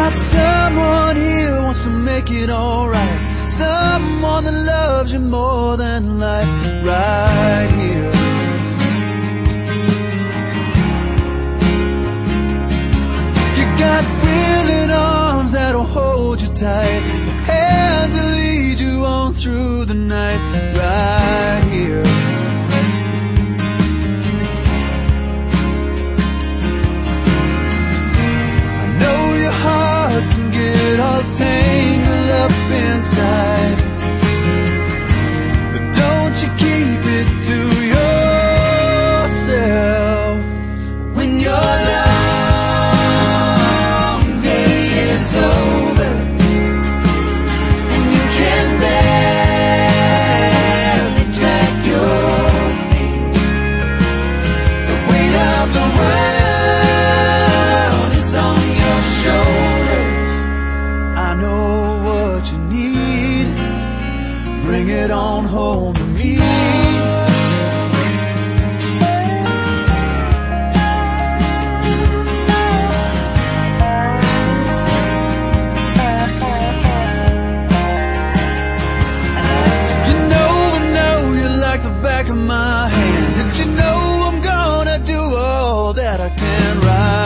got someone here wants to make it alright. Someone that loves you more than life, right here. You got willing arms that'll hold you tight, a hand to lead you on through the night, right here. Heart can get all tangled up inside, but don't you keep it to yourself. When your long day is over and you can barely drag your feet, the weight of the world is on your shoulders. I know what you need. Bring it on home to me. You know you're like the back of my hand, and you know I'm gonna do all that I can right